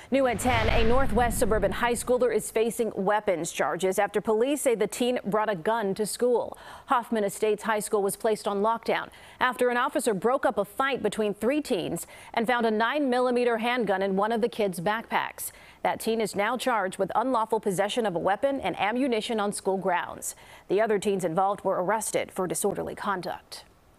New at 10, a Northwest suburban high schooler is facing weapons charges after police say the teen brought a gun to school. Hoffman Estates High School was placed on lockdown after an officer broke up a fight between three teens and found a 9mm handgun in one of the kids' backpacks. That teen is now charged with unlawful possession of a weapon and ammunition on school grounds. The other teens involved were arrested for disorderly conduct.